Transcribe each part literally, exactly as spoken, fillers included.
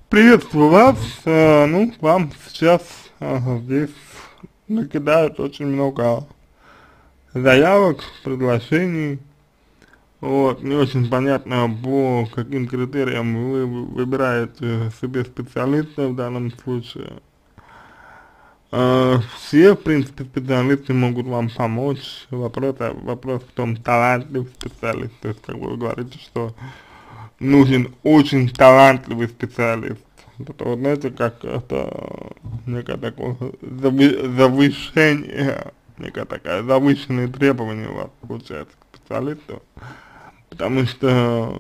Приветствую вас. Э, ну, вам сейчас э, здесь накидают очень много заявок, приглашений. Вот, не очень понятно, по каким критериям вы выбираете себе специалиста в данном случае. Э, все, в принципе, специалисты могут вам помочь. Вопрос, а, вопрос в том, талантливый специалист. То есть, как вы говорите, что нужен очень талантливый специалист. Это вот, знаете, как это, некое такое зави- завышение, некое такое завышенные требования у вас получается к специалисту, потому что,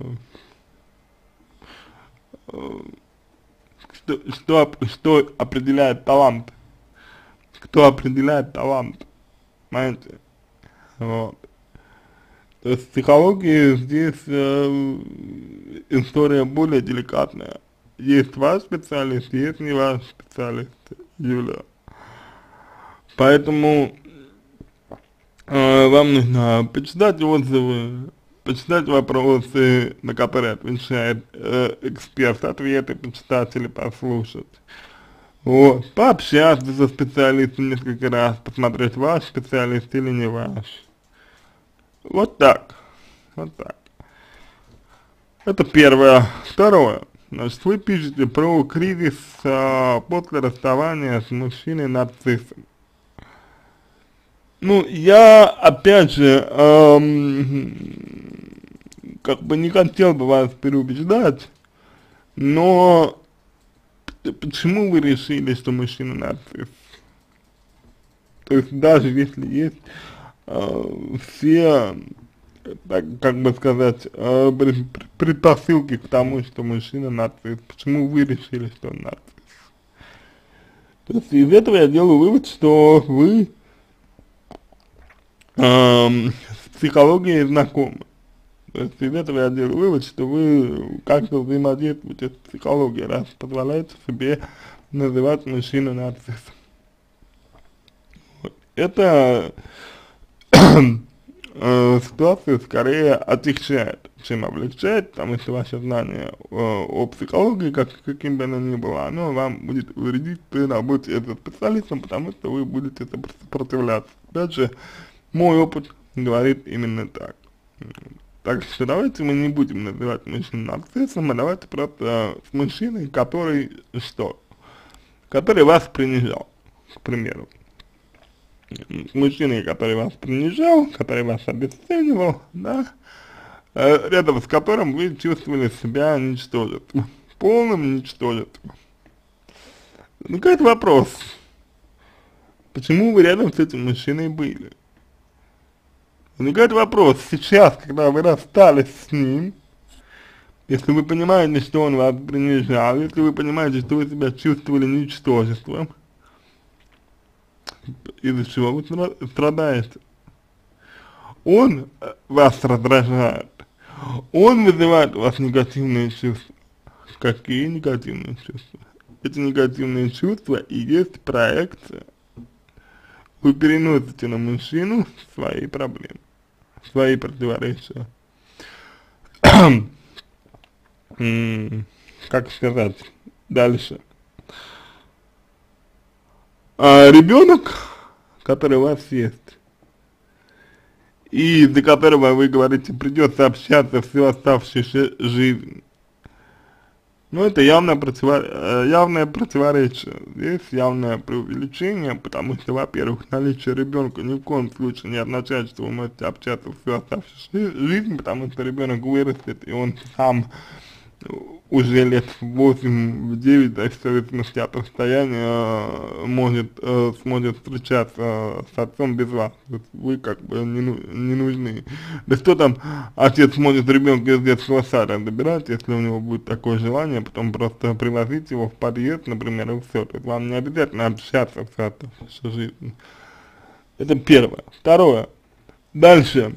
э, что, что, оп- что определяет талант, кто определяет талант, понимаете, вот. То есть в психологии здесь э, история более деликатная. Есть ваш специалист, есть не ваш специалист, Юля. Поэтому э, вам нужно почитать отзывы, почитать вопросы, на которые отвечает э, эксперт, ответы почитать или послушать. Вот, пообщаться со специалистом несколько раз, посмотреть, ваш специалист или не ваш. Вот так, вот так. Это первое. Второе. Значит, вы пишете про кризис а, после расставания с мужчиной-нарциссом. Ну, я, опять же, эм, как бы не хотел бы вас переубеждать, но почему вы решили, что мужчина нарцисс? То есть, даже если есть э, все, так, как бы сказать, э, предпосылки к тому, что мужчина нарцисс, почему вы решили, что он нарцисс? То есть, из этого я делаю вывод, что вы эм, с психологией знакомы. То есть из этого я делаю вывод, что вы как-то взаимодействуете с психологией, раз позволяете себе называть мужчину нарциссом. Вот. Это э, ситуацию скорее отягчает, чем облегчает, потому что ваше знание э, о психологии, как, каким бы оно ни было, оно вам будет вредить при работе со специалистом, потому что вы будете сопротивляться. Опять же, мой опыт говорит именно так. Так что давайте мы не будем называть мужчину нарциссом, а давайте просто с мужчиной, который что? Который вас принижал, к примеру. С мужчиной, который вас принижал, который вас обесценивал, да, э, рядом с которым вы чувствовали себя ничтожеством, полным ничтожеством. Возникает вопрос, почему вы рядом с этим мужчиной были? Возникает вопрос, сейчас, когда вы расстались с ним, если вы понимаете, что он вас принижал, если вы понимаете, что вы себя чувствовали ничтожеством, из-за чего вы страдаете? Он вас раздражает, он вызывает у вас негативные чувства. Какие негативные чувства? Эти негативные чувства и есть проекция. Вы переносите на мужчину свои проблемы, свои противоречия. Как сказать дальше? А ребенок, который у вас есть, и за которого вы говорите, придется общаться всю оставшуюся жизнь, ну, это явно противор... явное противоречие, здесь явное преувеличение, потому что, во-первых, наличие ребенка ни в коем случае не означает, что вы можете общаться всю оставшуюся жизнь, потому что ребенок вырастет, и он сам уже лет восемь-девять, да, в зависимости от расстояния, может, э, сможет встречаться с отцом без вас. Вот вы как бы не, ну, не нужны. Да что там, отец может ребенка из детского сада забирать, если у него будет такое желание, потом просто привозить его в подъезд, например, и все. То есть вам не обязательно общаться всю жизнь. Это первое. Второе. Дальше.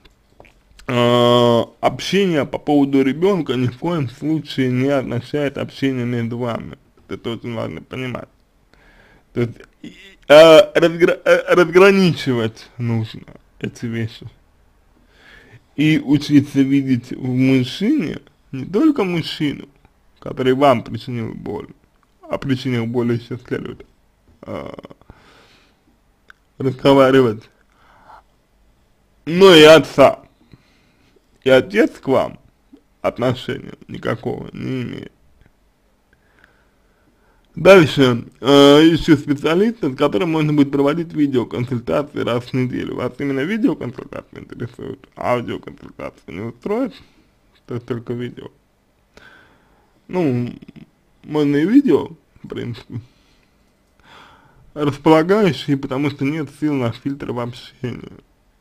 Uh, общение по поводу ребенка ни в коем случае не означает общение между вами. Это очень важно понимать. То есть uh, разгра uh, разграничивать нужно эти вещи. И учиться видеть в мужчине не только мужчину, который вам причинил боль, а причинил боль еще следует э, разговаривать. Но и отца, и отец к вам отношения никакого не имеет. Дальше, э, ищу специалиста, с которым можно будет проводить видеоконсультации раз в неделю. Вас именно видеоконсультация интересует, аудиоконсультация не устроит, то есть только видео. Ну, можно и видео, в принципе, располагающие, потому что нет сил на фильтр в общении.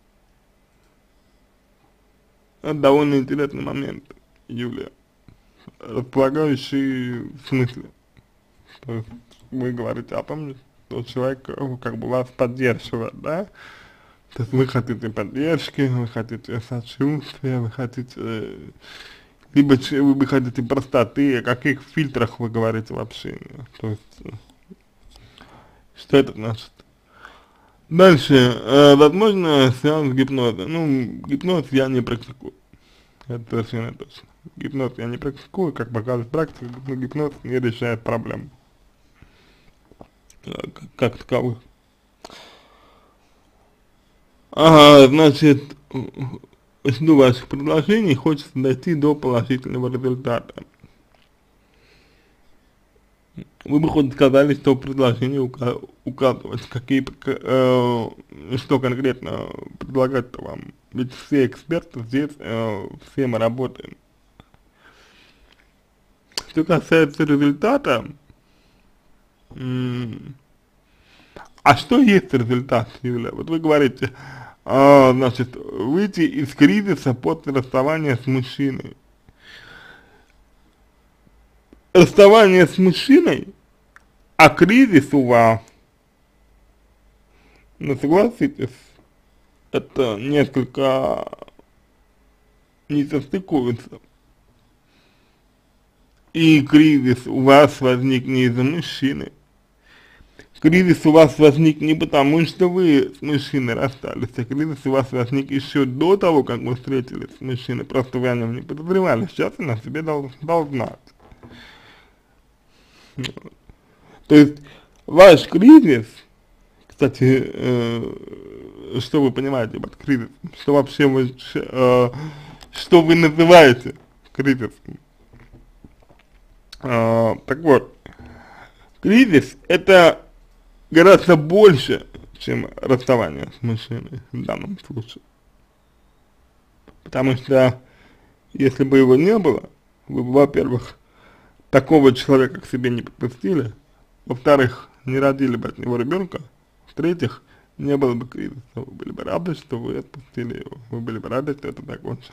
Это довольно интересный момент, Юлия. Располагающий в смысле? То есть вы говорите о том, что человек как бы вас поддерживает, да? То есть вы хотите поддержки, вы хотите сочувствия, вы хотите, либо вы, вы хотите простоты, о каких фильтрах вы говорите в общении. То есть, что это значит? Дальше, э, возможно, сеанс гипноза. Ну, гипноз я не практикую. Это совершенно точно. Гипноз я не практикую, как показывает практика, но гипноз не решает проблем как, как таковых. Ага, значит, жду ваших предложений, хочется дойти до положительного результата. Вы бы хоть сказали, что предложение ука указывать, какие, э, что конкретно предлагать-то вам. Ведь все эксперты здесь, э, все мы работаем. Что касается результата, а что есть результат, Юля? Вот вы говорите, э, значит, выйти из кризиса после расставания с мужчиной. Расставание с мужчиной, а кризис у вас, ну согласитесь, это несколько не состыкуется. И кризис у вас возник не из-за мужчины. Кризис у вас возник не потому, что вы с мужчиной расстались, а кризис у вас возник еще до того, как вы встретились с мужчиной, просто вы о нем не подозревали, сейчас она себе дал, дал знать. То есть ваш кризис, кстати, э, что вы понимаете под кризис, что вообще вы, э, что вы называете кризисом? Э, так вот, кризис это гораздо больше, чем расставание с мужчиной в данном случае. Потому что если бы его не было, вы бы, во-первых, такого человека к себе не подпустили, во-вторых, не родили бы от него ребенка, в-третьих, не было бы кризиса, вы были бы рады, что вы отпустили его, вы были бы рады, что это закончилось.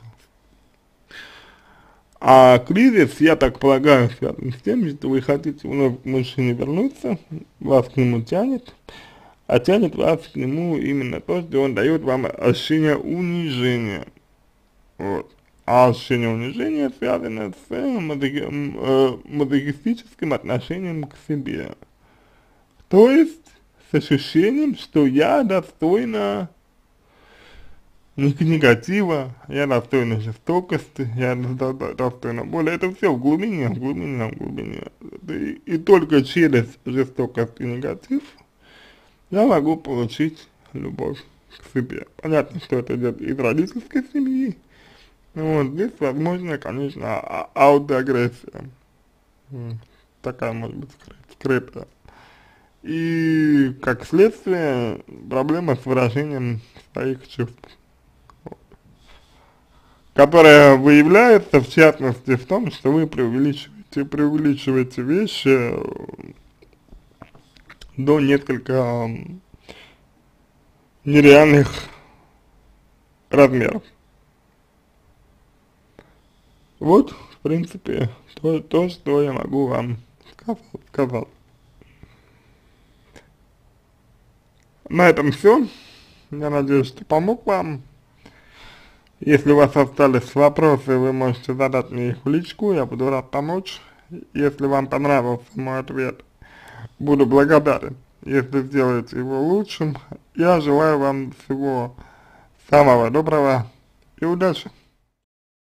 А кризис, я так полагаю, связан с тем, что вы хотите вновь к мужчине вернуться, вас к нему тянет, а тянет вас к нему именно то, что он дает вам ощущение унижения. Вот. А ощущение унижения связано с мазохи, э, мазохистическим отношением к себе. То есть с ощущением, что я достойна негатива, я достойна жестокости, я достойна боли. Это все в глубине, в глубине, в глубине. И, и только через жестокость и негатив я могу получить любовь к себе. Понятно, что это идет из родительской семьи. Вот, здесь возможно, конечно, а аутоагрессия, такая может быть скрытая. И, как следствие, проблема с выражением своих чувств, которая выявляется, в частности, в том, что вы преувеличиваете, преувеличиваете вещи до несколько нереальных размеров. Вот, в принципе, то, то, что я могу вам сказать. На этом все. Я надеюсь, что помог вам. Если у вас остались вопросы, вы можете задать мне их в личку, я буду рад помочь. Если вам понравился мой ответ, буду благодарен, если сделаете его лучшим. Я желаю вам всего самого доброго и удачи.